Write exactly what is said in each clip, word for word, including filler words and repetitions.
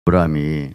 아브라함이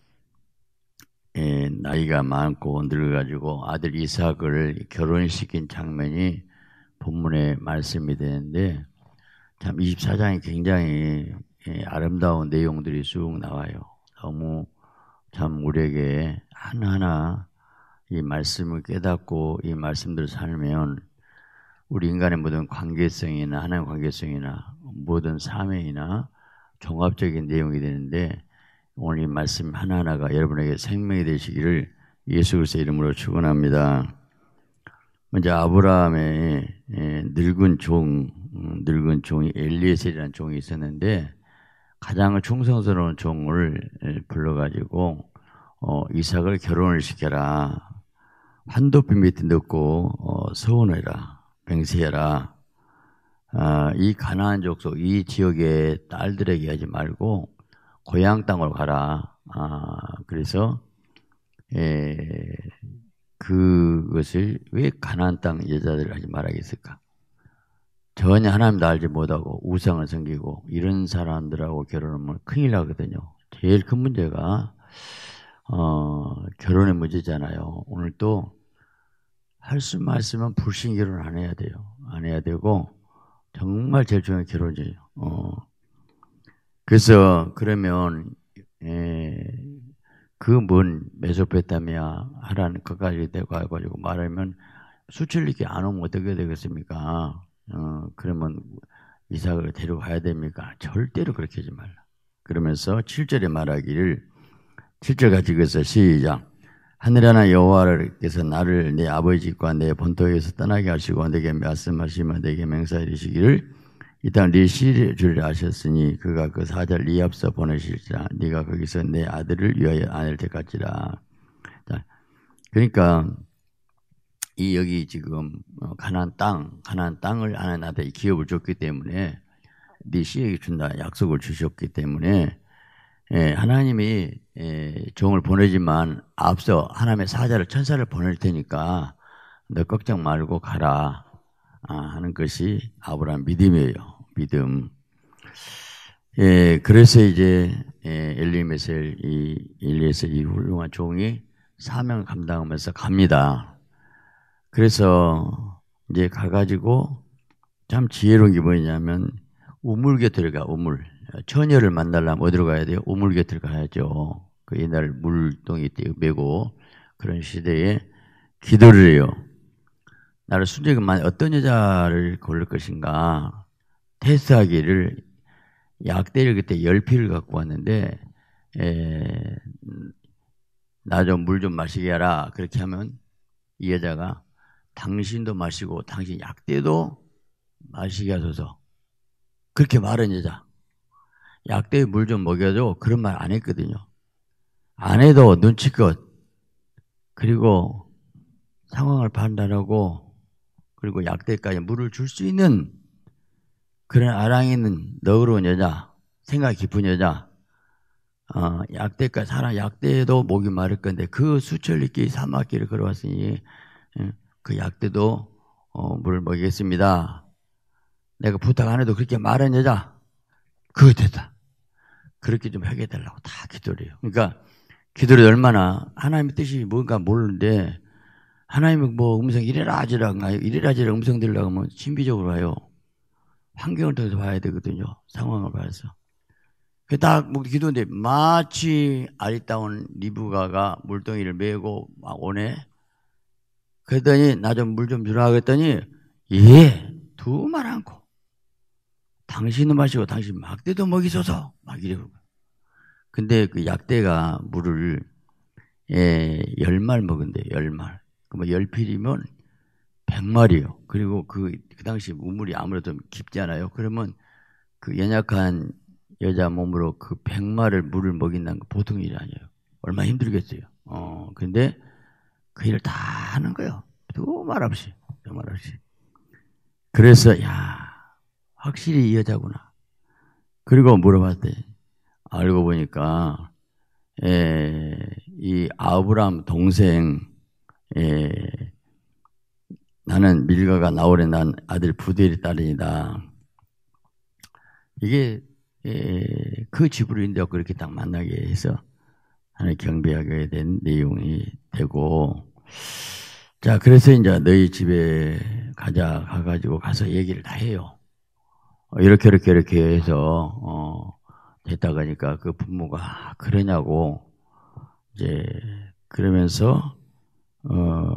예, 나이가 많고 늙어가지고 아들 이삭을 결혼시킨 장면이 본문의 말씀이 되는데, 참 이십사 장이 굉장히 예, 아름다운 내용들이 쭉 나와요. 너무 참 우리에게 하나하나 이 말씀을 깨닫고 이 말씀들을 살면 우리 인간의 모든 관계성이나 하나님의 관계성이나 모든 삶이나 종합적인 내용이 되는데, 오늘 이 말씀 하나하나가 여러분에게 생명이 되시기를 예수 그리스도의 이름으로 축원합니다. 먼저 아브라함의 늙은 종, 늙은 종이 엘리에셀이라는 종이 있었는데, 가장 충성스러운 종을 불러가지고 어, 이삭을 결혼을 시켜라. 환도비 밑에 넣고 어, 서원해라. 맹세해라. 아, 이 가나안 족속, 이 지역의 딸들에게 하지 말고 고향 땅으로 가라. 아, 그래서 에, 그것을 왜 가나안 땅 여자들 하지 말아야겠을까? 전혀 하나님도 알지 못하고 우상을 섬기고 이런 사람들하고 결혼하면 큰일 나거든요. 제일 큰 문제가 어, 결혼의 문제잖아요. 오늘 또 할 수만 있으면 불신 결혼 안 해야 돼요. 안 해야 되고 정말 제일 중요한 결혼이에요. 어. 그래서 그러면 그 먼 메소포타미아 하라는 것까지 가가지고 말하면 수출 있게 안 오면 어떻게 되겠습니까? 어, 그러면 이삭을 데려가야 됩니까? 절대로 그렇게 하지 말라. 그러면서 칠 절에 말하기를, 칠 절 같이 읽어서 시작. 하늘하나 여호와께서 나를 내 아버지 집과 내 본토에서 떠나게 하시고 내게 말씀하시며 내게 맹세하여 이르시기를 이 땅 네 시를 아셨으니 그가 그 사자를 네 앞서 보내실지라 네가 거기서 내 아들을 위하여 아내를 택할지라. 자, 그러니까 이 여기 지금 가나안 땅, 가나안 땅을 하나님한테 기업을 줬기 때문에 네 시에게 준다 약속을 주셨기 때문에 예, 하나님이 예, 종을 보내지만 앞서 하나님의 사자를 천사를 보낼 테니까 너 걱정 말고 가라 아, 하는 것이 아브라함 믿음이에요. 믿음. 예, 그래서 이제 예, 엘리메셀 이 엘리에셀 이 훌륭한 종이 사명을 감당하면서 갑니다. 그래서 이제 가가지고 참 지혜로운 게 뭐냐면 우물 곁을 가. 우물. 처녀를 만나려면 어디로 가야 돼요? 우물 곁을 가야죠. 그 옛날 물동이 메고 그런 시대에 기도를 해요. 나를 순전히 어떤 여자를 고를 것인가 테스트하기를 약대를 그때 열 피를 갖고 왔는데 나 좀 물 좀 마시게 하라. 그렇게 하면 이 여자가 당신도 마시고 당신 약대도 마시게 하소서. 그렇게 말한 여자. 약대에 물 좀 먹여줘. 그런 말 안 했거든요. 안 해도 눈치껏 그리고 상황을 판단하고 그리고 약대까지 물을 줄 수 있는 그런 아랑이 있는 너그러운 여자, 생각 깊은 여자, 어, 약대까지 사람 약대도 목이 마를 건데 그 수천리길 사막길을 걸어왔으니 그 약대도 어, 물을 먹이겠습니다. 내가 부탁 안 해도 그렇게 말한 여자, 그거 됐다. 그렇게 좀 하게 해달라고 다 기도를 해요. 그러니까 기도를 얼마나 하나님의 뜻이 뭔가 모르는데 하나님의 뭐 음성 이래라 하지라 이래라 하지라 음성 들으려고 하면 신비적으로 와요. 환경을 통해서 봐야 되거든요. 상황을 봐서. 딱 기도인데 마치 아리따운 리브가가 물동이를 메고 막 오네. 그랬더니 나 좀 물 좀 주라 그랬더니 예, 두 말 않고 당신도 마시고 당신 막대도 먹이소서 막 이래요. 근데 그 약대가 물을 예, 열 말 먹은대. 열 말. 그럼 열 필이면 백 마리요. 그리고 그, 그 당시 우물이 아무래도 깊잖아요. 그러면 그 연약한 여자 몸으로 그 백 마리를 물을 먹인다는 거 보통 일이 아니에요. 얼마나 힘들겠어요. 어, 근데 그 일을 다 하는 거예요. 두 말 없이. 두 말 없이. 그래서, 야, 확실히 이 여자구나. 그리고 물어봤더니, 알고 보니까, 에, 이 아브람 동생, 에, 나는 밀가가 나오래 난 아들 부델의 딸이다. 이게 에, 그 집으로 인도하고 그렇게 딱 만나게 해서 하나님 경배하게 된 내용이 되고, 자, 그래서 이제 너희 집에 가자, 가가지고 가서 얘기를 다 해요. 어, 이렇게, 이렇게, 이렇게 해서, 어, 됐다 가니까 그 부모가, 아, 그러냐고, 이제, 그러면서, 어,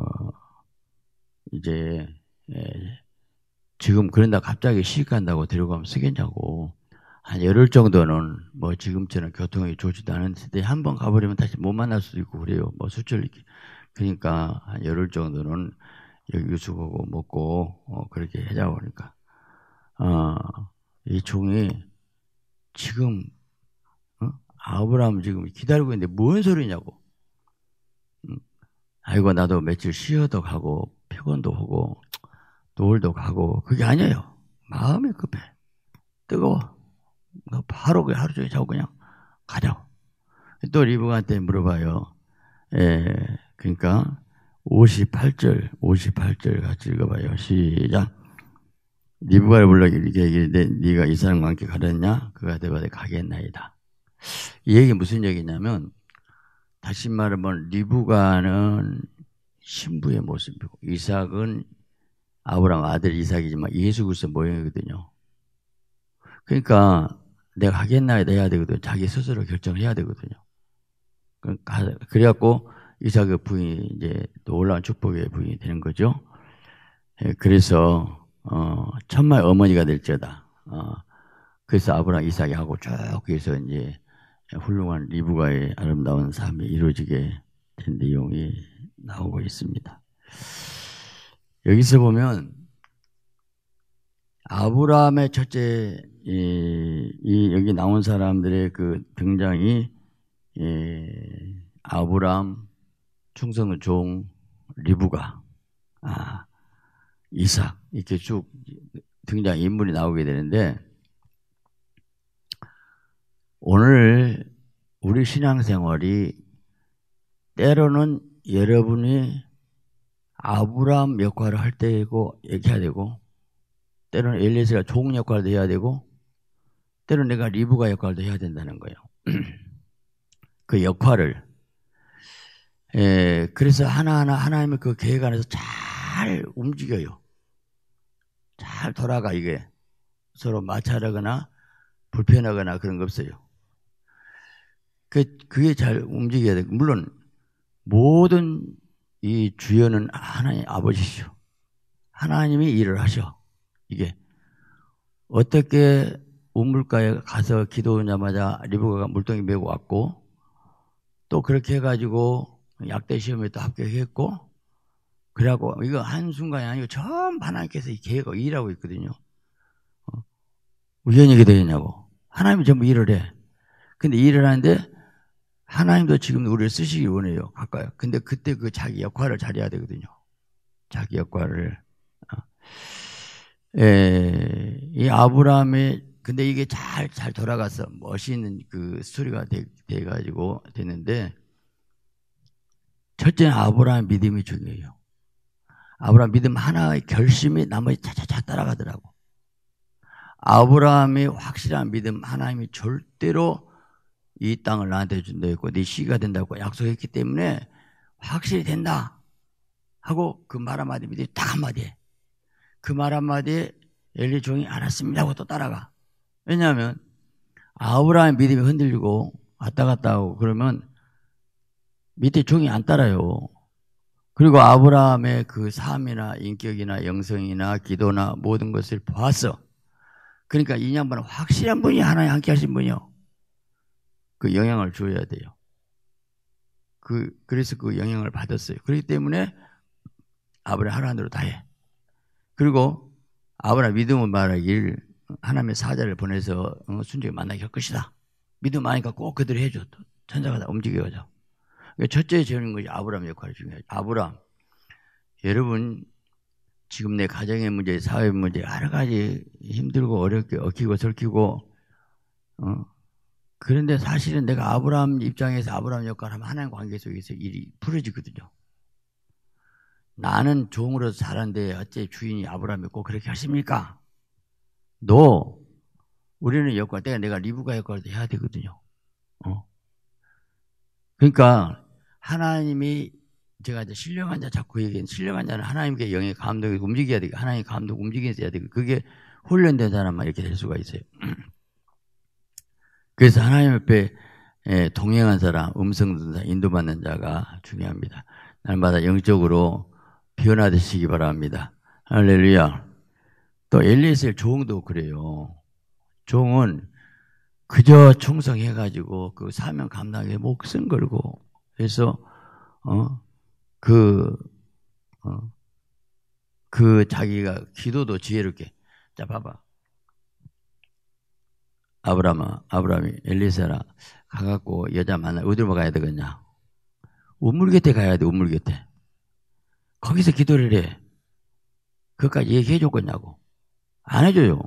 이제, 예, 지금 그런다 갑자기 시집간다고 데려가면 쓰겠냐고. 한 열흘 정도는 뭐 지금처럼 교통이 좋지도 않은 시대에 한 번 가버리면 다시 못 만날 수도 있고 그래요. 뭐 수출, 그러니까 한 열흘 정도는 여기 유숙하고 먹고, 어, 그렇게 하자고 그러니까. 어, 이 종이 지금, 어? 아브라함 지금 기다리고 있는데 뭔 소리냐고. 응? 아이고, 나도 며칠 쉬어도 가고, 피곤도 하고, 노을도 가고, 그게 아니에요. 마음이 급해. 뜨거워. 바로 그 하루 종일 자고 그냥 가자고. 또 리브가한테 물어봐요. 예, 그러니까 오십팔 절, 오십팔 절 같이 읽어봐요. 시작. 리브가를 불러 이렇게 얘기했는데 네가 이 사람과 함께 가렸냐? 그가 대답하되 가겠나이다. 이 얘기 무슨 얘기냐면 다시 말하면 리브가는 신부의 모습이고 이삭은 아브라함 아들 이삭이지만 예수 그리스도 모형이거든요. 그러니까 내가 하겠나이다 해야 되거든요. 자기 스스로 결정을 해야 되거든요. 그래갖고 이삭의 부인이 이제 놀라운 축복의 부인이 되는 거죠. 그래서 어, 천마의 어머니가 될지어다. 어, 그래서 아브라함, 이삭이 하고 쭉 해서 이제 훌륭한 리브가의 아름다운 삶이 이루어지게 된 내용이 나오고 있습니다. 여기서 보면 아브라함의 첫째 이, 이 여기 나온 사람들의 그 등장이 이, 아브라함, 충성의 종, 리브가, 아, 이삭 이렇게 쭉 등장 인물이 나오게 되는데 오늘 우리 신앙생활이 때로는 여러분이 아브라함 역할을 할 때고 얘기해야 되고 때로는 엘리에셀가 종 역할도 해야 되고 때로는 내가 리브가 역할도 해야 된다는 거예요. 그 역할을 에, 그래서 하나하나 하나님의 그 계획 안에서 잘 움직여요. 잘 돌아가. 이게 서로 마찰하거나 불편하거나 그런 거 없어요. 그, 그게 잘 움직여야 되고 물론 모든 이 주연은 하나님 아버지시오. 하나님이 일을 하셔. 이게 어떻게 우물가에 가서 기도하자마자 리브가가 물동이 메고 왔고 또 그렇게 해가지고 약대 시험에 또 합격했고 그래갖고 이거 한순간이 아니고 전부 하나님께서 이 계획을 일하고 있거든요. 어? 우연히 되겠냐고. 하나님이 전부 일을 해. 근데 일을 하는데 하나님도 지금 우리를 쓰시기 원해요. 가까이. 근데 그때 그 자기 역할을 잘해야 되거든요. 자기 역할을. 에, 이 아브라함이 근데 이게 잘, 잘 돌아가서 멋있는 그 스토리가 돼, 돼가지고 됐는데 첫째는 아브라함의 믿음이 중요해요. 아브라함 믿음 하나의 결심이 나머지 차차차 따라가더라고. 아브라함이 확실한 믿음 하나님이 절대로 이 땅을 나한테 준다 했고 네 시가 된다고 약속했기 때문에 확실히 된다 하고 그 말 한마디 믿음이 딱 한마디 해. 그 말 한마디에 엘리 종이 알았습니다 하고 또 따라가. 왜냐하면 아브라함의 믿음이 흔들리고 왔다 갔다 하고 그러면 밑에 종이 안 따라요. 그리고 아브라함의 그 삶이나 인격이나 영성이나 기도나 모든 것을 보았어. 그러니까 이 양반은 확실한 분이 하나님 함께 하신 분이요. 그 영향을 줘야 돼요. 그, 그래서 그 영향을 받았어요. 그렇기 때문에 아브라함 하라는 대로 다 해. 그리고 아브라함 믿음을 말하길 하나님의 사자를 보내서 순종에 만나게 할 것이다. 믿음 아니까 꼭 그대로 해줘. 천사가 다 움직여가죠. 첫째 재우는 것이 아브라함 역할이 중요해요. 아브라함. 여러분, 지금 내 가정의 문제, 사회 문제, 여러 가지 힘들고 어렵게 얽히고 설키고, 어. 그런데 사실은 내가 아브라함 입장에서 아브라함 역할을 하면 하나님 관계 속에서 일이 풀어지거든요. 나는 종으로서 잘하는데 어째 주인이 아브라함이 꼭 그렇게 하십니까? 너 우리는 역할, 내가, 내가 리브가 역할을 해야 되거든요. 어. 그러니까, 하나님이, 제가 이제 신령한 자 자꾸 얘기해요. 신령한 자는 하나님께 영의 감독이 움직여야 되고, 하나님의 감독 움직여야 되고, 그게 훈련된 사람만 이렇게 될 수가 있어요. 그래서 하나님 옆에 동행한 사람, 음성 듣는 사람, 인도받는 자가 중요합니다. 날마다 영적으로 변화되시기 바랍니다. 할렐루야. 또 엘리에셀 종도 그래요. 종은 그저 충성해가지고 그 사명 감당에 목숨 걸고 해서 어 그 어, 그 자기가 기도도 지혜롭게. 자 봐봐. 아브라함아, 아브라함이 엘리사라 가갖고 여자 만나 어디로 가야 되겠냐? 우물 곁에 가야 돼. 우물 곁에. 거기서 기도를 해. 그것까지 얘기해 줬겠냐고. 안 해줘요.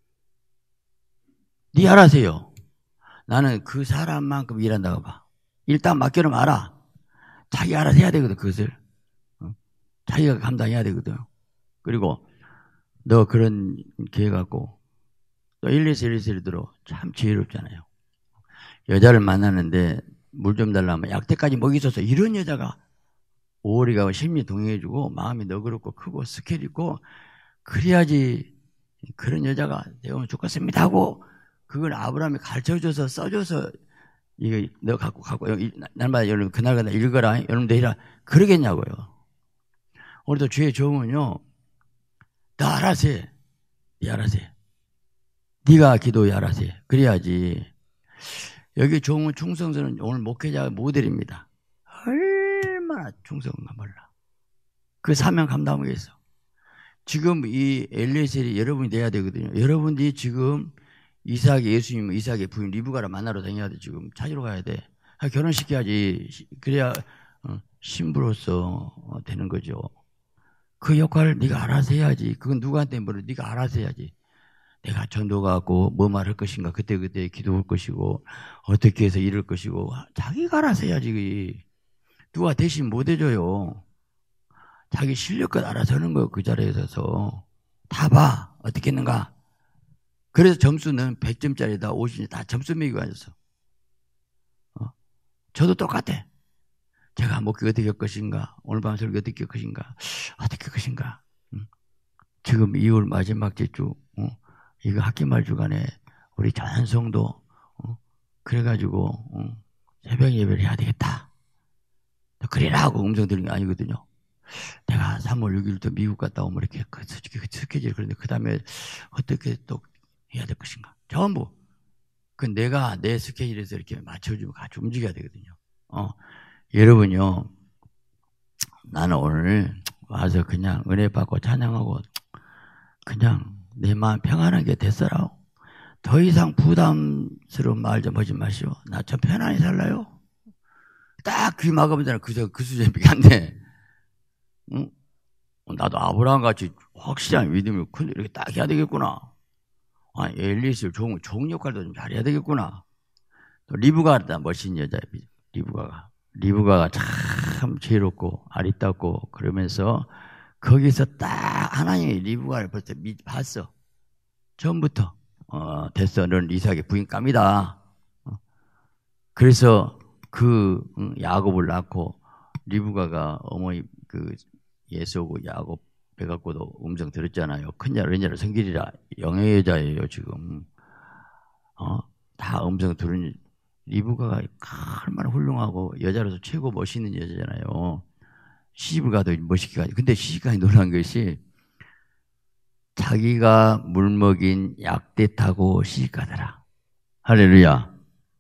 네 알아세요. 나는 그 사람만큼 일한다고 봐. 일단 맡겨놓으면 알아. 자기 알아서 해야 되거든. 그것을. 어? 자기가 감당해야 되거든. 그리고 너 그런 기회 갖고 또 일리스 일리스를 들어. 참 지혜롭잖아요. 여자를 만나는데 물 좀 달라면 약대까지 먹이 있어서 이런 여자가 오리가 심리 동행해주고 마음이 너그럽고 크고 스케일 있고 그래야지 그런 여자가 되면 좋겠습니다 하고 그걸 아브라함이 가르쳐줘서 써줘서 이거 너 갖고 갖고 날마다 여러분 그날마다 읽어라 여러분도 해라 그러겠냐고요. 우리도 주의 종은요 나 알아서 해. 네 알아서 해. 네가 기도해 알아서 해. 그래야지. 여기 종은 충성스러운 오늘 목회자 모델입니다. 얼마나 충성한가 몰라. 그 사명 감당하고 있어. 지금 이 엘리에셀이 여러분이 돼야 되거든요. 여러분들이 지금 이삭의 예수님, 이삭의 부인 리브가를 만나러 다녀야 돼. 지금 찾으러 가야 돼. 결혼시켜야지. 그래야 신부로서 되는 거죠. 그 역할을 네가 알아서 해야지. 그건 누구한테 물어. 네가 알아서 해야지. 내가 전도 가고 뭐 말할 것인가 그때그때 기도할 것이고 어떻게 해서 이럴 것이고 자기가 알아서 해야지. 누가 대신 못 해줘요. 자기 실력껏 알아서 하는 거예요. 그 자리에 서서. 다 봐. 어떻게 했는가. 그래서 점수는 백 점짜리다 오십 점 다 점수 매기고 앉았어. 어? 저도 똑같아. 제가 목회 어떻게 할 것인가. 오늘 밤 설교 어떻게 할 것인가. 어떻게 할 것인가. 응? 지금 이월 마지막 주 어? 이거 학기말 주간에 우리 전 성도 어? 그래가지고 어? 새벽 예배를 해야 되겠다. 그래라 하고 음성 들은 게 아니거든요. 내가 삼월 육일부터 미국 갔다 오면 이렇게 그 스케줄 그런데 그 다음에 어떻게 또 해야 될 것인가. 전부 그 내가 내 스케줄에서 이렇게 맞춰주고 같이 움직여야 되거든요. 어 여러분요 나는 오늘 와서 그냥 은혜 받고 찬양하고 그냥 내 마음 평안하게 됐어라. 더 이상 부담스러운 말 좀 하지 마시오. 나 좀 편안히 살라요. 딱 귀 막으면 그, 그 수준밖에 안 돼. 응? 나도 아브라함 같이 확실한 믿음을 이렇게 딱 해야 되겠구나. 아니, 엘리에셀 종, 종 역할도 좀 잘해야 되겠구나. 또 리브가가 멋진 여자야, 리브가가. 리브가가 참 지혜롭고 아리따고 그러면서 거기서 딱 하나님이 리브가를 벌써 봤어. 처음부터. 어, 됐어. 너는 이삭의 부인감이다. 어. 그래서 그 응, 야곱을 낳고 리브가가 어머니 그 예수고 야곱 해갖고도 음성 들었잖아요. 큰자 어린자를 성길이라 영의 여자예요 지금. 어, 다 음성 들은 리브가가 얼마나 훌륭하고 여자로서 최고 멋있는 여자잖아요. 시집을 가도 멋있게 가지. 근데 시집가니 놀란 것이 자기가 물먹인 약대 타고 시집가더라. 할렐루야.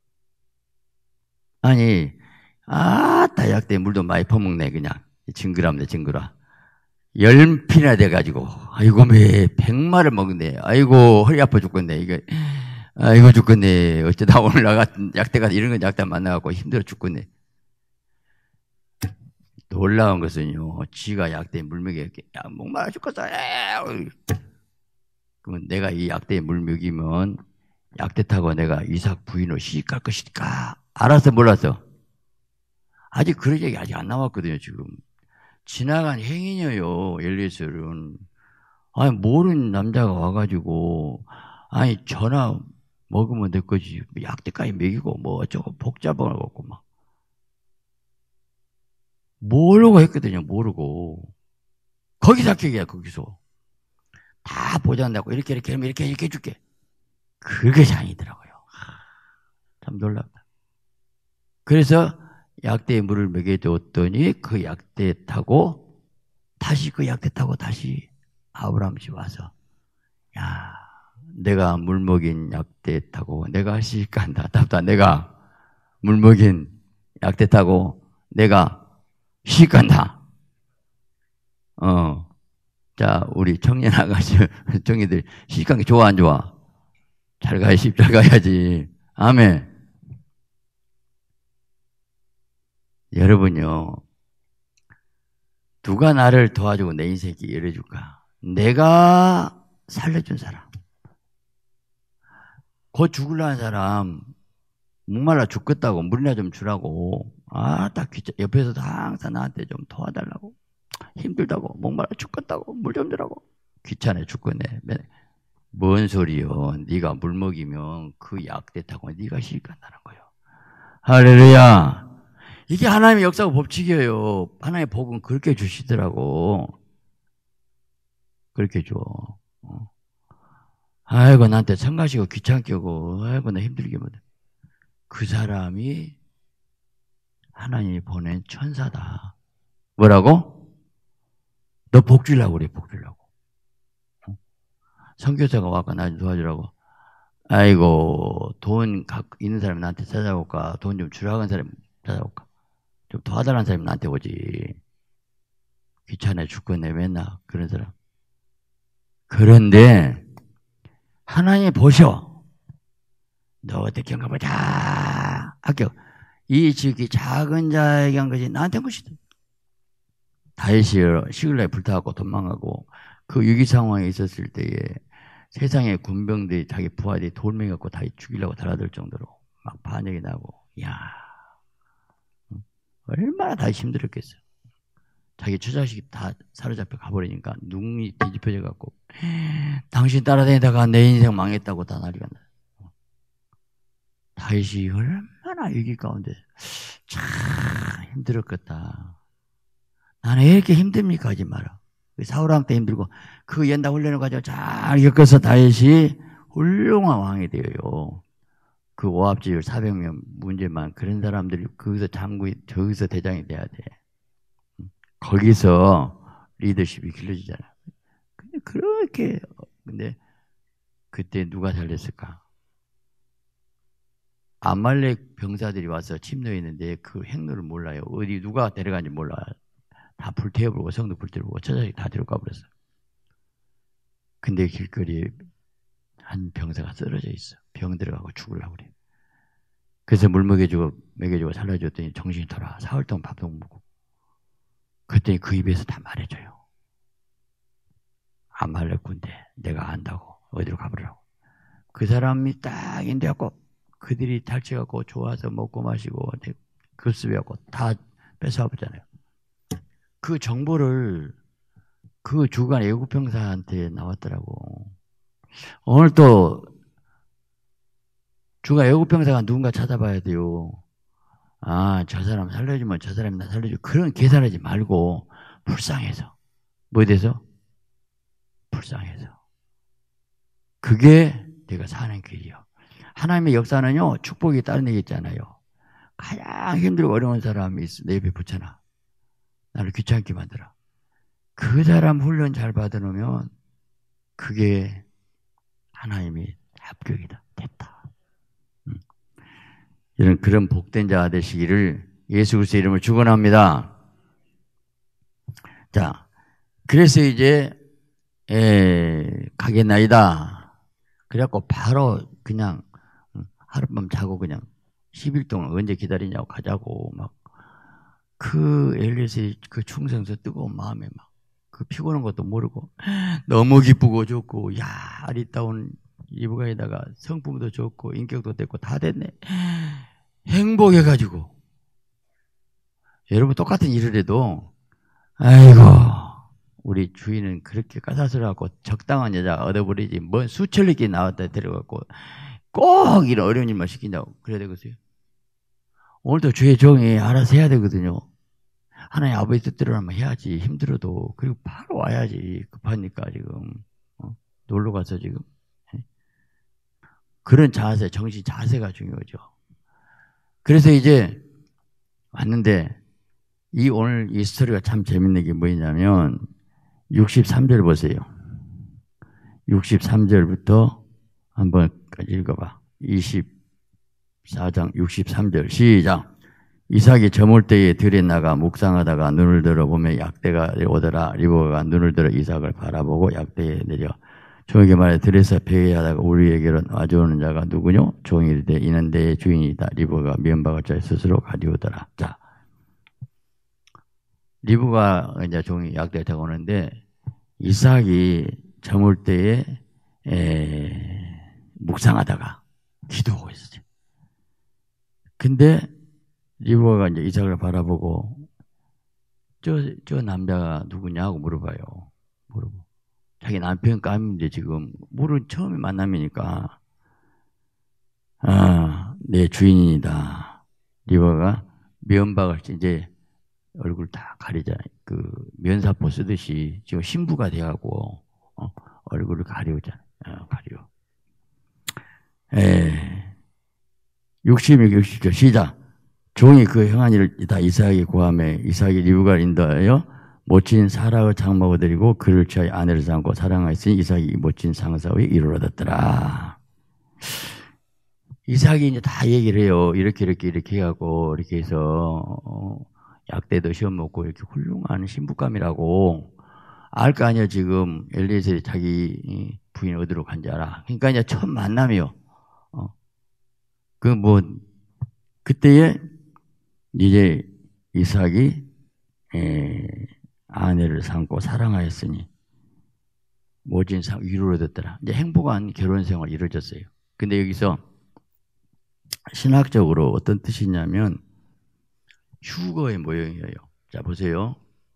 아니 아따 약대 물도 많이 퍼먹네 그냥. 징그럽네 징그러. 열 핀이나 돼가지고 아이고 매 백마를 먹네. 아이고 허리 아파 죽겠네. 이거 아이고 죽겠네. 어쩌다 오늘 나 같은 약대가 이런 건 약대 만나갖고 힘들어 죽겠네. 놀라운 것은요, 지가 약대에 물먹여 야 목말라 죽겠어. 그러면 내가 이 약대에 물먹이면 약대 타고 내가 이삭 부인으로 시집갈 것일까? 알았어 몰랐어? 아직 그런 얘기 아직 안 나왔거든요 지금. 지나간 행인이에요 엘리에셀은. 아니 모르는 남자가 와가지고 아니 전화 먹으면 될 거지. 약대까지 먹이고 뭐 어쩌고 복잡하고 막. 모르고 했거든요. 모르고. 거기서 합격이야. 거기서. 다 보장한다고 이렇게 이렇게 하면 이렇게 이렇게 해줄게. 그게 장이더라고요. 참 놀랍다. 그래서 약대에 물을 먹여줬더니 그 약대 타고 다시 그 약대 타고 다시 아브라함이 와서 야 내가 물 먹인 약대 타고 내가 시집간다. 답다. 내가 물 먹인 약대 타고 내가 시집간다. 어. 자, 우리 청년 아가씨, 청년들 시집간 게 좋아 안 좋아? 잘 가야지, 잘 가야지. 아멘. 여러분요, 누가 나를 도와주고 내 인생을 열어줄까? 내가 살려준 사람. 곧 죽으려는 사람, 목말라 죽겠다고 물이나 좀 주라고. 아, 딱 귀찮, 옆에서도 항상 나한테 좀 도와달라고. 힘들다고, 목말라 죽겠다고, 물 좀 주라고. 귀찮아 죽겠네. 뭔 소리요? 네가 물 먹이면 그 약대 타고 네가 시집간다는 거예요. 할렐루야. 이게 하나님의 역사고 법칙이에요. 하나님의 복은 그렇게 주시더라고. 그렇게 줘. 어. 아이고 나한테 성가시고 귀찮게 하고 아이고 나 힘들게 못해. 그 사람이 하나님이 보낸 천사다. 뭐라고? 너 복 주려고 그래. 복 주려고. 어? 선교사가 와서 나 좀 도와주라고. 아이고 돈 갖고 있는 사람이 나한테 찾아올까? 돈 좀 주라고 하는 사람이 찾아올까? 좀 도와달라는 사람이 나한테 오지. 귀찮아 죽겠네 맨날 그런 사람. 그런데 하나님 보셔. 너 어떻게 한가 보자. 합격. 이 지극히 작은 자에게 한 것이 나한테 한 것이다. 다윗이 시글라에 불타고 도망가고 그 위기 상황에 있었을 때에 세상의 군병들이 자기 부하들이 돌멩이 갖고 다윗 죽이려고 달아들 정도로 막 반역이 나고 야 얼마나 다윗 힘들었겠어. 자기 처자식이 다 사로잡혀 가버리니까 눈이 뒤집혀져 갖고 당신 따라다니다가 내 인생 망했다고 다 난리가 나. 다윗이 얼마나 위기 가운데 참 힘들었겠다. 나는 왜 이렇게 힘듭니까? 하지 마라. 사울왕 때 힘들고 그 연다 훈련을 가지고 잘 겪어서 다윗이 훌륭한 왕이 되어요. 그 오합지율 사백 명 문제만 그런 사람들이 거기서 장군이 저기서 대장이 돼야 돼. 거기서 리더십이 길러지잖아요. 근데 그렇게 근데 그때 누가 살렸을까? 아말렉 병사들이 와서 침노해 있는데 그 행로를 몰라요. 어디 누가 데려간지 몰라. 다 불태워버리고 성도 불태워버리고 처자식 다 데려가 버렸어. 근데 길거리에 한 병사가 쓰러져 있어. 병 들어가고 죽으려고 그래. 그래서 물 먹여주고 먹여주고 살려줬더니 정신이 돌아. 사흘 동안 밥도 못 먹고. 그랬더니 그 입에서 다 말해줘요. 아말렉 군대 내가 안다고 어디로 가버리라고. 그 사람이 딱 인도해갖고 그들이 탈취해갖고 좋아서 먹고 마시고 급습해갖고 다 뺏어와보잖아요. 그 정보를 그 주간 애국병사한테 나왔더라고. 오늘 또 주간 애국병사가 누군가 찾아봐야 돼요. 아, 저 사람 살려주면 저 사람이 나 살려주고 그런 계산하지 말고 불쌍해서. 뭐에 대해서? 불쌍해서. 그게 내가 사는 길이요. 하나님의 역사는요. 축복이 다른 얘기 있잖아요. 가장 힘들고 어려운 사람이 있어. 내 옆에 붙여놔. 나를 귀찮게 만들어. 그 사람 훈련 잘 받아놓으면 그게 하나님이 합격이다. 됐다. 음. 이런 그런 복된 자가 되시기를 예수 그리스도의 이름을 축원합니다. 자, 그래서 이제 에, 가겠나이다. 그래갖고 바로 그냥 하룻밤 자고 그냥 십 일 동안 언제 기다리냐고 가자고 막 그 엘리야의 그 충성서 뜨거운 마음에 막 그 피곤한 것도 모르고 너무 기쁘고 좋고 야 아리따운 이브가에다가 성품도 좋고 인격도 됐고 다 됐네. 행복해가지고 여러분 똑같은 일을 해도 아이고 우리 주인은 그렇게 까다스러워갖고 적당한 여자 얻어버리지 뭔 수천리끼리 나왔다 데려갖고 꼭 이런 어려운 일만 시킨다고 그래야 되겠어요? 오늘도 주의 종이 알아서 해야 되거든요. 하나님 아버지 뜻대로 하면 해야지. 힘들어도. 그리고 바로 와야지. 급하니까 지금. 어? 놀러 가서 지금. 그런 자세, 정신 자세가 중요하죠. 그래서 이제 왔는데 이 오늘 이 스토리가 참 재밌는 게 뭐냐면 육십삼 절 보세요. 육십삼 절부터 한번 읽어봐. 이십사 장 육십삼 절 시작. 이삭이 저물 때에 들에 나가 묵상하다가 눈을 들어 보면 약대가 오더라. 리브가가 눈을 들어 이삭을 바라보고 약대에 내려 종에게 말해 들에서 배회하다가 우리에게로 와주오는 자가 누구뇨? 종이 이르되 이는 내 주인이다. 리브가 면박을 자 스스로 가져오더라. 자, 리브가 이제 종이 약대에 타고 오는데 이삭이 저물 때에 에, 묵상하다가 기도하고 있었지. 근데 리브가가 이제 이삭을 바라보고 저, 저 남자가 누구냐고 물어봐요. 물어보. 자기 남편 까는데 지금 모르는 처음에 만남이니까 아, 내 주인이다. 리브가가 면박을 이제 얼굴 다 가리잖아요. 그 면사포 쓰듯이 지금 신부가 돼가고 어, 얼굴을 가리우잖아요. 어, 가리우. 에, 육십육, 육십 절 시작. 종이 그 행한 일을 다 이삭에게 고하매 이삭이 리브가를 인도하여 모친 사라의 장막을 드리고 그를 취하여 아내를 삼고 사랑하였으니 이삭이 모친 상사의 이를 얻었더라. 이삭이 이제 다 얘기를 해요. 이렇게 이렇게 이렇게 해갖고 이렇게 해서 어, 약대도 시험 먹고 이렇게 훌륭한 신부감이라고 알 거 아니야. 지금 엘리에셀이 자기 부인 어디로 간지 알아. 그러니까 이제 첫 만남이요. 어. 그 뭐 그때에 이제 이삭이 에, 아내를 삼고 사랑하였으니 모진 상 위로를 얻었더라. 이제 행복한 결혼 생활 이루어졌어요. 근데 여기서 신학적으로 어떤 뜻이냐면 휴거의 모형이에요. 자 보세요.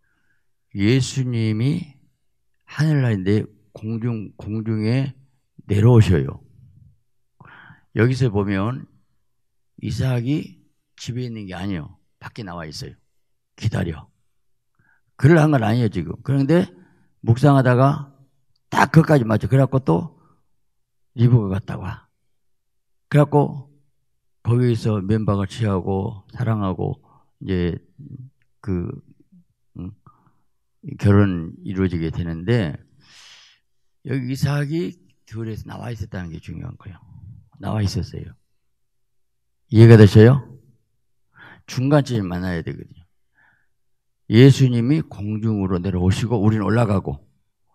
예수님이 하늘나라인데 공중 공중에 내려오셔요. 여기서 보면 이삭이 집에 있는 게 아니에요. 밖에 나와 있어요. 기다려. 글을 한 건 아니에요, 지금. 그런데 묵상하다가 딱 그것까지 맞죠. 그래갖고 또 리브가 갔다 와. 그래갖고 거기서 면박을 취하고 사랑하고 이제 그 음, 결혼 이루어지게 되는데 여기 이삭이 들에서 나와 있었다는 게 중요한 거예요. 나와 있었어요. 이해가 되셔요? 중간쯤에 만나야 되거든요. 예수님이 공중으로 내려오시고 우리는 올라가고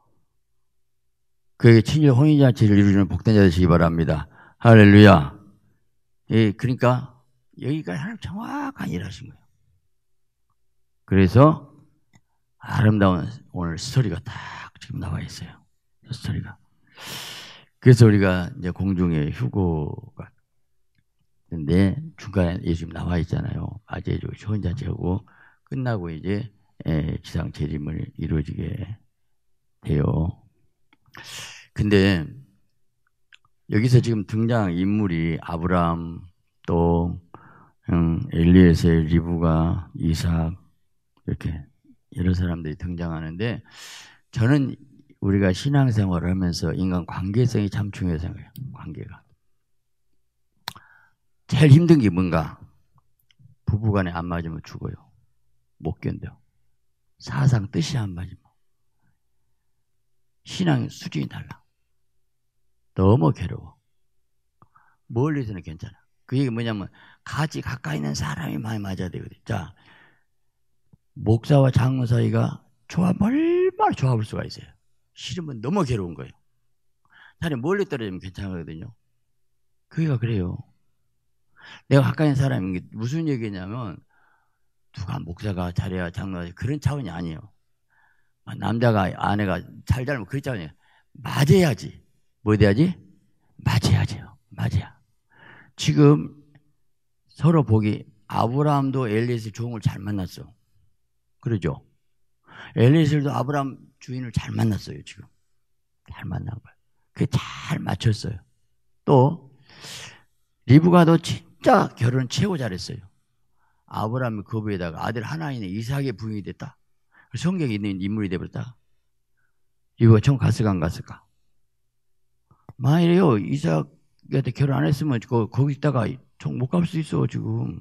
그에게 친일 혼인잔치를 이루는 복된 자 되시기 바랍니다. 할렐루야. 예, 그러니까 여기까지 하나님 정확한 일을 하신 거예요. 그래서 아름다운 오늘 스토리가 딱 지금 나와 있어요. 스토리가. 그래서 우리가 이제 공중에 휴고가 근데 중간에 예수님 나와 있잖아요. 아재 혼인잔치하고 끝나고 이제 지상 재림을 이루어지게 돼요. 근데 여기서 지금 등장 인물이 아브람 또 엘리에셀, 리브가, 이삭 이렇게 여러 사람들이 등장하는데 저는 우리가 신앙생활을 하면서 인간 관계성이 참 중요하다고 생각해요. 관계가. 제일 힘든 게 뭔가? 부부간에 안 맞으면 죽어요. 못 견뎌. 사상 뜻이 안 맞으면. 신앙 수준이 달라. 너무 괴로워. 멀리서는 괜찮아. 그 얘기 뭐냐면 같이 가까이 있는 사람이 많이 맞아야 되거든. 자, 목사와 장로 사이가 조합 얼마나 조합을 수가 있어요. 싫으면 너무 괴로운 거예요. 차라리 멀리 떨어지면 괜찮거든요. 그게가 그래요. 내가 가까이 있는 사람이 무슨 얘기냐면 누가 목사가 잘해야 장로가 그런 차원이 아니에요. 남자가 아내가 잘 잘못 그런 차원이에요. 맞아야지. 뭐 돼야지? 맞아야죠. 맞아야. 지금 서로 보기 아브라함도 엘리에셀 종을 잘 만났어. 그러죠? 엘리에셀도 아브라함 주인을 잘 만났어요. 지금 잘 만난 거예요. 그게 잘 맞췄어요. 또 리브가도 진짜 결혼 최고 잘했어요. 아브라함의 거부에다가 아들 하나 있는 이삭의 부인이 됐다. 성경에 있는 인물이 되버렸다. 리브가 총 갔을까 안 갔을까? 만일에요 이삭한테 결혼 안 했으면 거기 있다가 총 못 갈 수 있어. 지금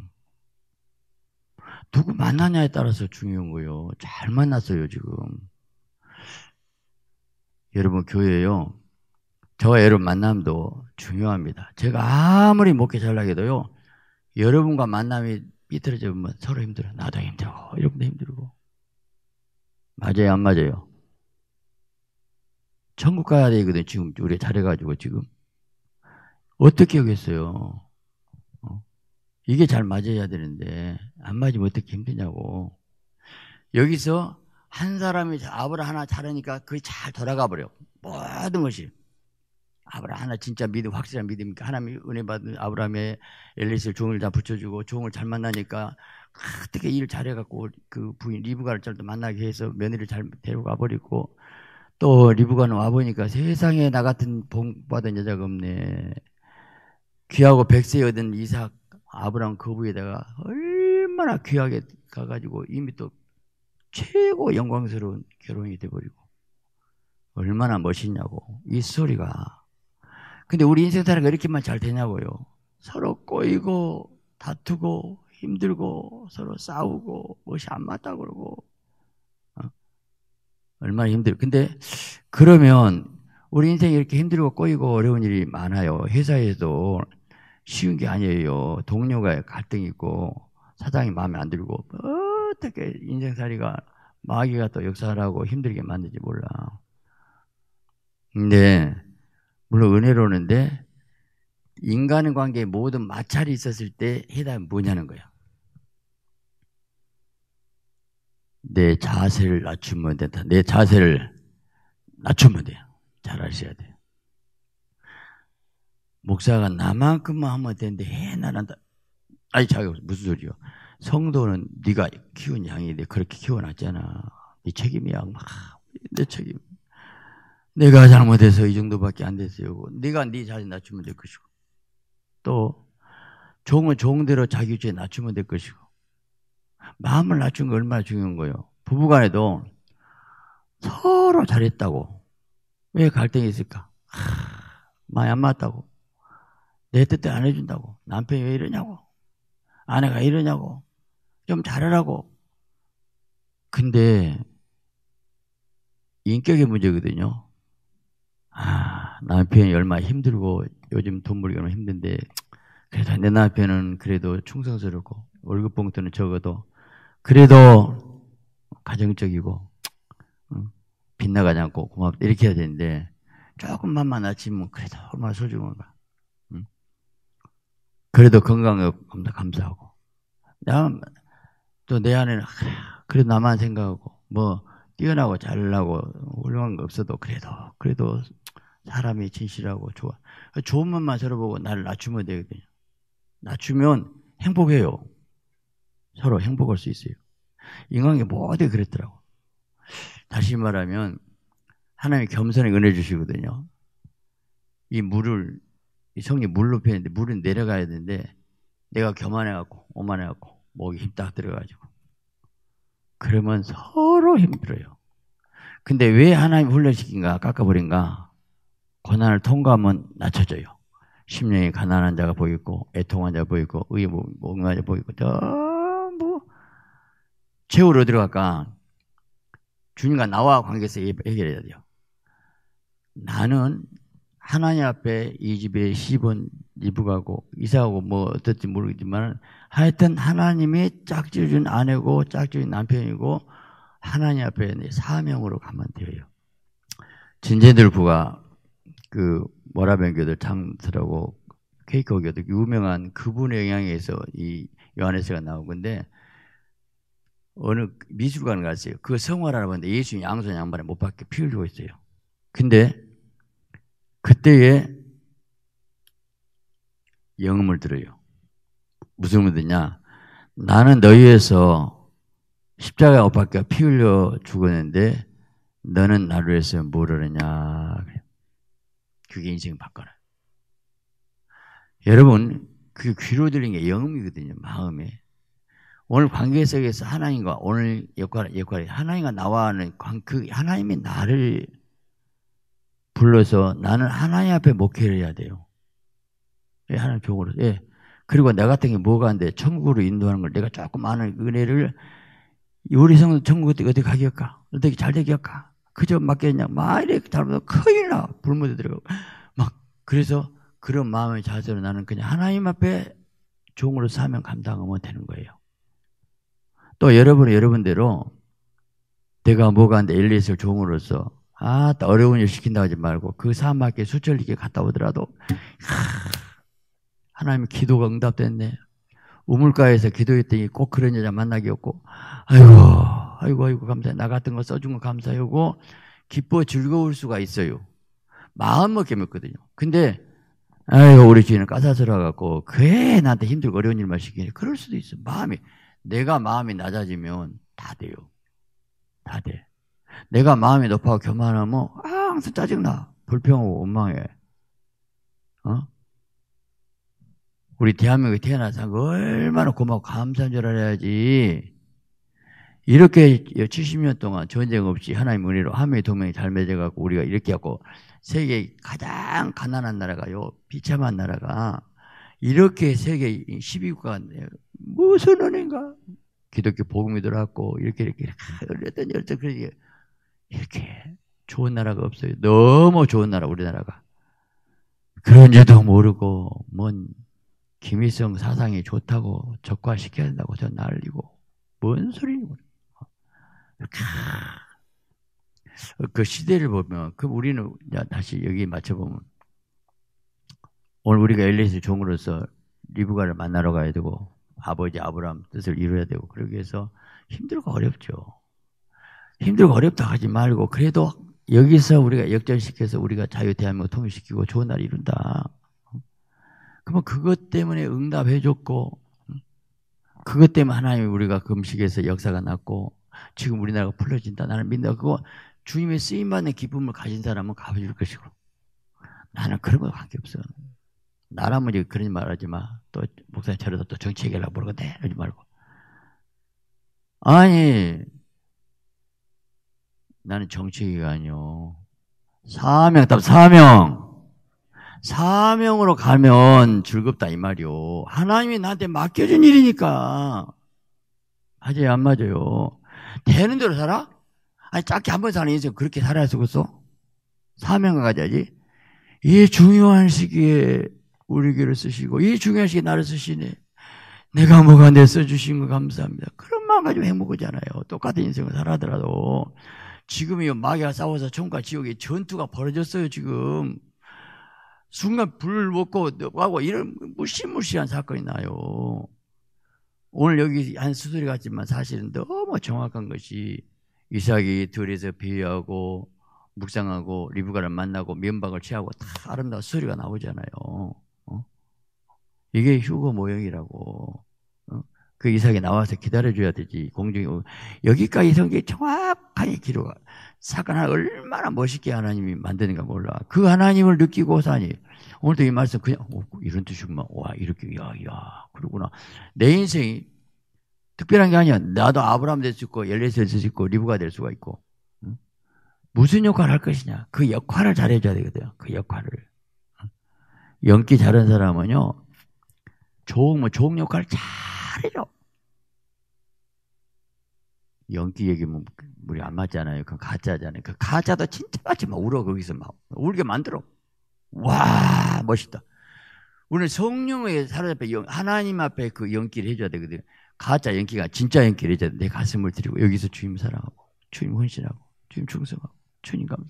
누구 만나냐에 따라서 중요한 거예요. 잘 만났어요 지금. 여러분 교회요, 저와 여러분 만남도 중요합니다. 제가 아무리 목회 잘나게도요, 여러분과 만남이 삐뚤어지면 서로 힘들어. 나도 힘들고 여러분도 힘들고. 맞아요 안 맞아요? 천국 가야 되거든. 지금 우리 잘해가지고 지금 어떻게 하겠어요? 어? 이게 잘 맞아야 되는데 안 맞으면 어떻게 힘드냐고. 여기서 한 사람이 아브라 하나 잘하니까 그게 잘 돌아가 버려. 모든 것이. 아브라 하나 진짜 믿음, 확실한 믿음이니까 하나님이 은혜 받은 아브라함의 엘리스를 종을 다 붙여주고 종을 잘 만나니까 어떻게 일 잘해갖고 그 부인 리브가를 잘 만나게 해서 며느리를 잘 데려가 버리고, 또 리브가는 와보니까 세상에 나 같은 복 받은 여자가 없네. 귀하고 백세 얻은 이삭 아브라함 거부에다가 얼마나 귀하게 가가지고 이미 또 최고 영광스러운 결혼이 돼버리고 얼마나 멋있냐고 이 소리가. 근데 우리 인생 살이가 이렇게만 잘 되냐고요. 서로 꼬이고 다투고 힘들고 서로 싸우고 멋이 안 맞다 그러고 어? 얼마나 힘들어. 근데 그러면 우리 인생이 이렇게 힘들고 꼬이고 어려운 일이 많아요. 회사에도 쉬운 게 아니에요. 동료가 갈등이 있고 사장이 마음에 안 들고 어떻게 인생살이가 마귀가 또 역사하라고 힘들게 만든지 몰라. 근데 물론 은혜로는데 인간의 관계에 모든 마찰이 있었을 때 해답은 뭐냐는 거야. 내 자세를 낮추면 된다. 내 자세를 낮추면 돼요. 잘 아셔야 돼요. 목사가 나만큼만 하면 되는데 해나 난다. 아니 자기 무슨 소리요? 성도는 네가 키운 양인데 그렇게 키워놨잖아. 네 책임이야. 막 내 책임. 내가 잘못해서 이 정도밖에 안 됐어요. 네가 네 자신 낮추면 될 것이고, 또 종은 종대로 자기 주에 낮추면 될 것이고. 마음을 낮추는 거 얼마나 중요한 거예요. 부부간에도 서로 잘했다고 왜 갈등이 있을까? 하, 많이 안 맞다고, 내 뜻대로 안 해준다고, 남편이 왜 이러냐고, 아내가 이러냐고, 좀 잘하라고. 근데 인격의 문제거든요. 아, 남편이 얼마나 힘들고 요즘 돈 벌기 얼마나 힘든데 그래도 내 남편은 그래도 충성스럽고 월급 봉투는 적어도 그래도 가정적이고 응? 빗나가지 않고 고맙다 이렇게 해야 되는데 조금만만 낮추면 그래도 얼마나 소중한가. 응? 그래도 건강에 감사하고, 또 내 안에는 그래도 나만 생각하고 뭐 뛰어나고 잘나고 훌륭한 거 없어도 그래도 그래도 사람이 진실하고 좋아. 좋은 면만 서로 보고 나를 낮추면 되거든요. 낮추면 행복해요. 서로 행복할 수 있어요. 인간관계 모두 그랬더라고. 다시 말하면 하나님이 겸손하게 은혜 주시거든요. 이 물을, 이 성이 물로 패는데 물은 내려가야 되는데 내가 교만해갖고 오만해갖고 목이 힘 딱 들어가지고 그러면 서로 힘들어요. 근데 왜 하나님 훈련시킨가, 깎아버린가? 고난을 통과하면 낮춰져요. 심령이 가난한 자가 보이고 애통한 자가 보이고 의에 목마른 자가 보이고 전부 최후로 들어갈까? 주님과 나와 관계에서 해결해야 돼요. 나는 하나님 앞에 이 집에 시본 리브가고 이사하고 뭐 어떨지 모르겠지만 하여튼 하나님이 짝지어준 아내고 짝지어준 남편이고 하나님 앞에 사명으로 가면 돼요. 진제들 부가 그 모라벤 교들 창설하고 케이크 교들 유명한 그분의 영향에서 이 요한에서가 나온 건데, 어느 미술관을 갔어요. 그 성화를 하는데 예수님 양손 양발에 못 박게 피 흘리고 있어요. 근데 그때에 영음을 들어요. 무슨 음을 듣냐? 나는 너희 위해서 십자가에 못 박혀 피 흘려 죽었는데 너는 나를 위해서 뭘 하느냐. 그게 인생 바꿔라. 여러분, 그 귀로 들린 게 영음이거든요, 마음에. 오늘 관계 속에서 하나님과 오늘 역할, 역할이 하나님과 나와는 그 하나님이 나를 불러서 나는 하나님 앞에 목회를 해야 돼요. 예, 하나님 종으로. 예. 그리고 나 같은 게 뭐가 안 돼? 천국으로 인도하는 걸 내가 조금 아는 은혜를 우리 성도 천국 어떻게 가겠까? 어떻게 잘 되겠까? 그저 맡겠냐? 막 이렇게 잘못하면 큰일 나. 불못에 들어가고. 막, 그래서 그런 마음의 자세로 나는 그냥 하나님 앞에 종으로 사명 감당하면 되는 거예요. 또 여러분은 여러분대로 내가 뭐가 안 돼? 엘리에서 종으로서 아, 어려운 일 시킨다 하지 말고 그 사막에 수철리게 갔다 오더라도 하, 하나님 기도가 응답됐네. 우물가에서 기도했더니 꼭 그런 여자 만나기였고 아이고 아이고 아이고 감사해. 나 같은 거 써준 거 감사하고 기뻐 즐거울 수가 있어요. 마음 먹게 먹거든요. 근데 아이고 우리 주인은 까사스러워갖고 그애 나한테 힘들고 어려운 일만 시키니 그럴 수도 있어. 마음이 내가 마음이 낮아지면 다 돼요. 다 돼. 내가 마음이 높아고 교만하면 항상 짜증나. 불평하고 원망해. 어? 우리 대한민국에 태어나서 얼마나 고맙고 감사한 줄 알아야지. 이렇게 칠십 년 동안 전쟁 없이 하나님 은혜로 한미 동맹이 잘 맺어갖고 우리가 이렇게 하고 세계 가장 가난한 나라가요. 비참한 나라가 이렇게 세계 십이 국가 무슨 은혜인가? 기독교 복음이 들어왔고 이렇게 이렇게 열렸던 열정 그러게 이렇게 좋은 나라가 없어요. 너무 좋은 나라 우리나라가. 그런지도 모르고 뭔 김일성 사상이 좋다고 적화시켜야 된다고 저 난리고 뭔 소리냐고. 그 시대를 보면 그 우리는 다시 여기 맞춰보면 오늘 우리가 엘리에서 종으로서 리브가를 만나러 가야 되고 아버지 아브라함 뜻을 이루어야 되고 그러기 위해서 힘들고 어렵죠. 힘들고 어렵다 하지 말고 그래도 여기서 우리가 역전시켜서 우리가 자유 대한민국 통일시키고 좋은 날 이룬다. 그러면 그것 때문에 응답해줬고 그것 때문에 하나님이 우리가 금식에서 역사가 났고 지금 우리나라가 풀려진다. 나는 믿는다. 그거 주님의 쓰임받는 기쁨을 가진 사람은 가져줄 것이고 나는 그런 거 관계없어. 나라면 이제 그런 말 하지 마. 또 목사님 차려서 또 정치 얘기하려고 모르겠네. 하지 말고. 아니 나는 정치 얘기가 아니요. 사명, 답 사명. 사명으로 가면 즐겁다 이 말이요. 하나님이 나한테 맡겨준 일이니까. 맞아요, 안 맞아요. 되는 대로 살아? 아니 짧게 한 번 사는 인생 그렇게 살아야 쓰겠어? 사명을 가져야지. 이 중요한 시기에 우리 교를 쓰시고 이 중요한 시기에 나를 쓰시네. 내가 뭐가 내 써주신 거 감사합니다. 그런 마음 가지고 행복하잖아요. 똑같은 인생을 살아더라도. 지금이 마귀와 싸워서 천국과 지옥의 전투가 벌어졌어요, 지금. 순간 불을 먹고 하고 이런 무시무시한 사건이 나요. 오늘 여기 한 수술이 같지만 사실은 너무 정확한 것이 이삭이 들에서 비유하고 묵상하고 리브가를 만나고 면박을 취하고 다 아름다운 수술이가 나오잖아요. 어? 이게 휴거 모형이라고. 어? 그 이삭이 나와서 기다려줘야 되지. 공중에 여기까지 성경이 정확하게 기록하. 사건 하나 얼마나 멋있게 하나님이 만드는가 몰라. 그 하나님을 느끼고 사니. 오늘도 이 말씀 그냥 오, 이런 뜻이구만. 와 이렇게 야 야 그러구나. 내 인생이 특별한 게 아니야. 나도 아브라함 될 수 있고 엘리에서 될 수 있고 리브가 될 수가 있고. 응? 무슨 역할을 할 것이냐. 그 역할을 잘해줘야 되거든요. 그 역할을. 응? 연기 잘하는 사람은요. 좋은 뭐 좋은 역할을 잘해줘. 연기 얘기면 우리 안 맞잖아요. 그건 가짜잖아요. 그 가짜도 진짜 같이 막 울어 거기서 막 울게 만들어. 와 멋있다. 우리는 성령에 사로잡혀 하나님 앞에 그 연기를 해줘야 되거든요. 가짜 연기가 진짜 연기를 해줘야 돼. 내 가슴을 들이고 여기서 주님 사랑하고 주님 헌신하고 주님 충성하고 주님 감사.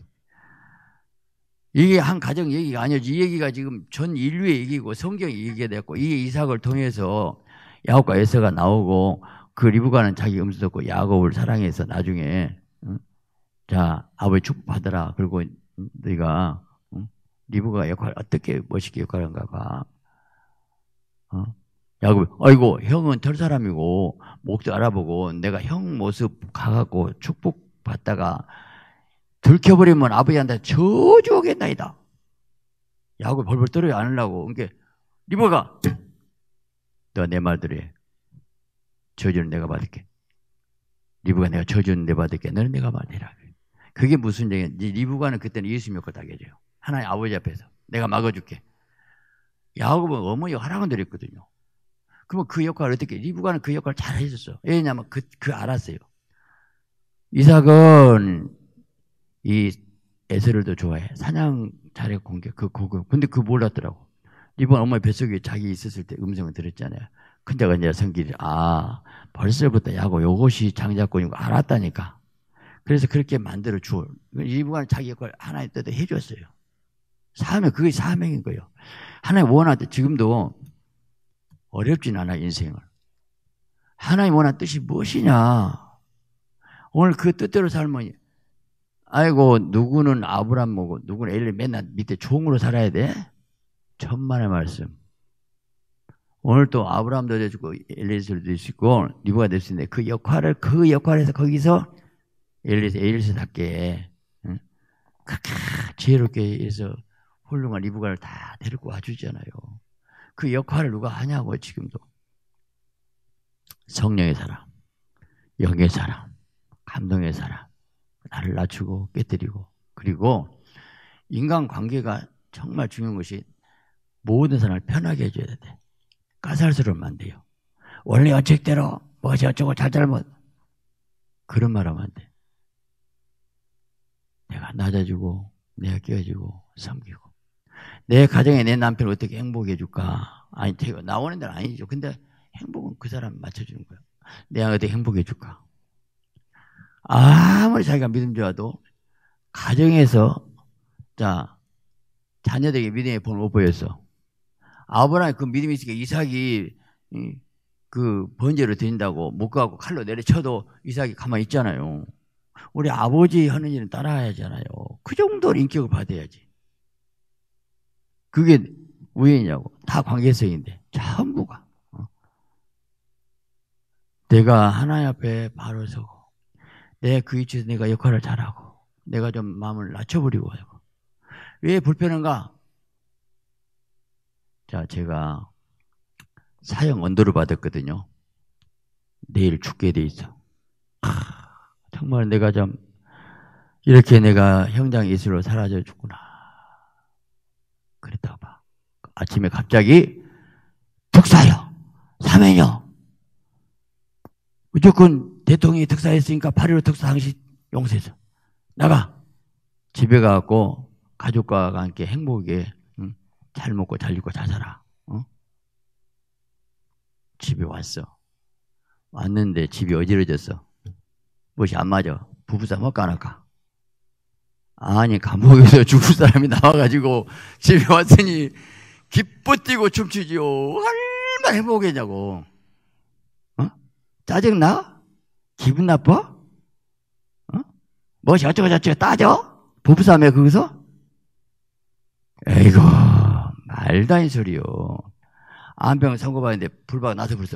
이게 한 가정 얘기가 아니지. 이 얘기가 지금 전 인류의 얘기고 성경이 얘기가 됐고 이 이삭을 통해서 야곱과 에서가 나오고 그 리브가는 자기 음수 듣고 야곱을 사랑해서 나중에 응? 자 아버지 축복받아라. 그리고 네가 응? 리브가 역할 어떻게 멋있게 역할한가 봐. 어? 야곱이 아이고 형은 털 사람이고 목도 알아보고 내가 형 모습 가갖고 축복받다가 들켜버리면 아버지한테 저주오겠나이다. 야곱이 벌벌 떨어야 안 하려고. 그러니까 리브가 너 내 말대로 해. 저주는 내가 받을게. 리브가 내가 저주는 내가 받을게. 너는 내가 받으라. 그게 무슨 얘기야? 리브가는 그때는 예수 믿고 다 계세요. 하나님 아버지 앞에서 내가 막아줄게. 야곱은 어머니 허락은 드렸거든요. 그러면 그 역할을 어떻게, 리브가는 그 역할을 잘 해줬어. 왜냐하면 그, 그 알았어요. 이삭은 이 에서를 더 좋아해. 사냥 잘해, 공격. 그, 그거. 근데 그거 몰랐더라고. 리브가 어머니 뱃속에 자기 있었을 때 음성을 들었잖아요. 근데가 이제 성길이, 아, 벌써부터 야곱 요것이 장자권인 거 알았다니까. 그래서 그렇게 만들어 주어. 리브가는 자기 역할 하나님 뜻대로 해줬어요. 사명, 그게 사명인 거예요. 하나님 원할 때 지금도 어렵진 않아, 인생을. 하나님 원한 뜻이 무엇이냐? 오늘 그 뜻대로 살면, 아이고, 누구는 아브람 먹고, 누구는 엘리 맨날 밑에 종으로 살아야 돼? 천만의 말씀. 오늘 또 아브람도 되고, 엘리에서도 될 수 있고, 리브가 될 수 있는데, 그 역할을, 그 역할에서 거기서 엘리에서, 엘리에서답게, 응? 그렇게 지혜롭게 해서 훌륭한 리브가를 다 데리고 와주잖아요. 그 역할을 누가 하냐고, 지금도. 성령의 사람, 영의 사람, 감동의 사람, 나를 낮추고 깨뜨리고, 그리고 인간관계가 정말 중요한 것이 모든 사람을 편하게 해줘야 돼. 까살스러우면 안 돼요. 원래 원칙대로 뭐지 어쩌고 잘잘못 그런 말 하면 안 돼. 내가 낮아지고 내가 끼워주고 섬기고 내 가정에 내 남편을 어떻게 행복해 줄까? 아니 나오는 데는 아니죠. 근데 행복은 그 사람 맞춰주는 거예요. 내가 어떻게 행복해 줄까? 아무리 자기가 믿음 좋아도 가정에서 자 자녀들에게 믿음의 본을 못 보였어. 아브라함이 그 믿음이 있으니까 이삭이 그 번제를 드린다고 못 가고 칼로 내려쳐도 이삭이 가만히 있잖아요. 우리 아버지 하는 일은 따라야 하잖아요. 그 정도 인격을 받아야지. 그게 우연이냐고. 다 관계성인데 전부가. 내가 하나님 앞에 바로 서고 내 그 위치에서 내가 역할을 잘하고 내가 좀 마음을 낮춰버리고 하고. 왜 불편한가? 자, 제가 사형 언도를 받았거든요. 내일 죽게 돼 있어. 아, 정말 내가 좀 이렇게 내가 형장 예수로 사라져 죽구나. 그랬다고 봐. 아침에 갑자기 특사요. 사면요. 무조건 대통령이 특사했으니까 팔.일오 특사 당시 용서해서 나가. 집에 가갖고 가족과 함께 행복하게 응? 잘 먹고 잘 입고 잘 살아. 어? 집에 왔어. 왔는데 집이 어지러졌어. 무엇이 안 맞아. 부부싸움 할까 안 할까? 아니 감옥에서 죽을 사람이 나와가지고 집에 왔으니 기뻐 뛰고 춤추지요. 얼마나 행복했냐고. 어? 짜증나? 기분 나빠? 어? 무엇이 어쩌고 저쩌고 따져? 부부싸움에 거기서? 에이구 말도 아닌 소리요. 암병 선고받는데 불바가 나서 벌써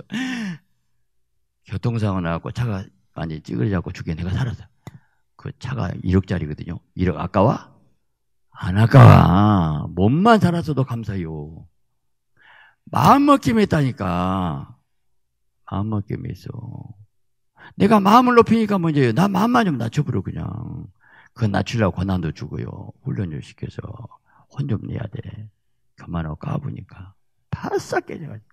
교통사고 나갖고 차가 완전히 찌그러져갖고 죽게 내가 살았어. 그 차가 일억짜리거든요. 일억 아까워? 안 아까워. 몸만 살았어도 감사해요. 마음먹김이 있다니까. 마음먹김이 있어. 내가 마음을 높이니까 문제예요. 나 마음만 좀 낮춰버려 그냥. 그거 낮추려고 권한도 주고요. 훈련 좀 시켜서 혼 좀 내야 돼. 교만하고 까부니까. 바싹 깨져가지고.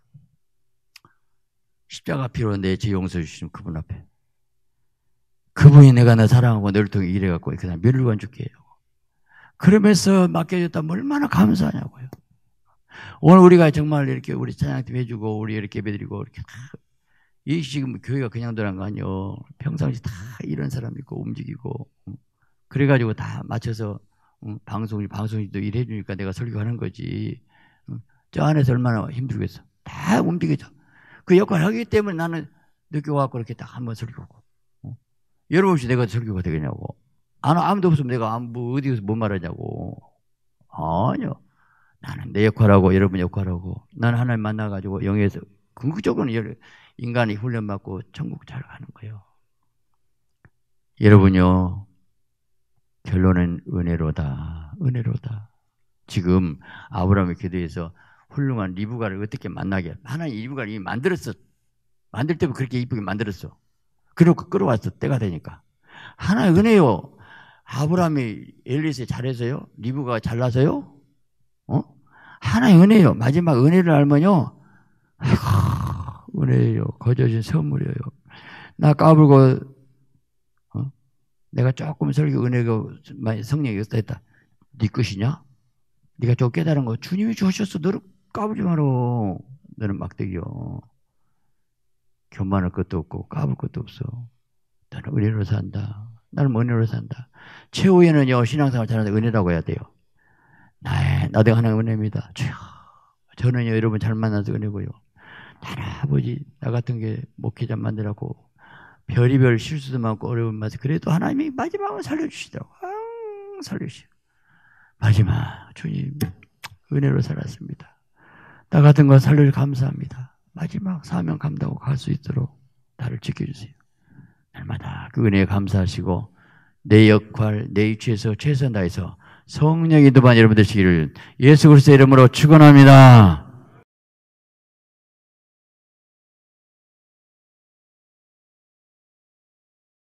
십자가 피로 내 죄 용서 주시는 그분 앞에. 그분이 내가 나 사랑하고 너를 통해 일해갖고 그냥 멸류관 죽게 해요. 그러면서 맡겨줬다면 얼마나 감사하냐고요. 오늘 우리가 정말 이렇게 우리 찬양팀 해주고 우리 이렇게 예배드리고 이렇게 이 지금 교회가 그냥 들어간 거 아니요. 평상시 다 이런 사람 있고 움직이고 그래가지고 다 맞춰서 방송 방송도 일해주니까 내가 설교하는 거지. 저 안에서 얼마나 힘들겠어. 다 움직여져. 그 역할을 하기 때문에 나는 늦게 와갖고 이렇게 딱 한번 설교하고. 어? 여러분 없이 내가 설교가 되겠냐고. 안, 아무도 없으면 내가 뭐 어디서 못 말하냐고. 아니요. 나는 내 역할하고 여러분 역할하고 나는 하나님 만나가지고 영에서 궁극적으로는 인간이 훈련받고 천국 잘 가는 거예요. 여러분요. 결론은 은혜로다. 은혜로다. 지금 아브라함의 기도에서 훌륭한 리브가를 어떻게 만나게. 하나님 리브가를 이미 만들었어. 만들 때부터 그렇게 이쁘게 만들었어. 그러고 끌어왔어. 때가 되니까. 하나의 은혜요. 아브라함이 엘리세 잘해서요? 리브가가 잘나서요? 어? 하나의 은혜요. 마지막 은혜를 알면요. 아이고, 은혜요. 거저진 선물이에요. 나 까불고, 어? 내가 조금 설교 은혜가 성령이 있다 했다. 네 것이냐? 네가 저 깨달은 거 주님이 주셨어. 너를 까불지 마라. 너는 막대기요. 교만할 것도 없고 까불 것도 없어. 나는 은혜로 산다. 나는 은혜로 산다. 최후에는요, 신앙생활 잘하는데 은혜라고 해야 돼요. 나의, 나도 하나의 은혜입니다. 저는요, 여러분 잘 만나서 은혜고요. 나는 아버지, 나 같은 게 목회자 만들라고 별의별 실수도 많고 어려운 맛에 그래도 하나님이 마지막으로 살려주시더라고. 아, 살려주시오. 마지막, 주님, 은혜로 살았습니다. 나 같은 거 살려주셔서 감사합니다. 마지막 사명 감당하고 갈 수 있도록 나를 지켜주세요. 날마다 그 은혜에 감사하시고 내 역할, 내 위치에서 최선 다해서 성령의 도반 여러분 되시기를 예수 그리스도의 이름으로 축원합니다.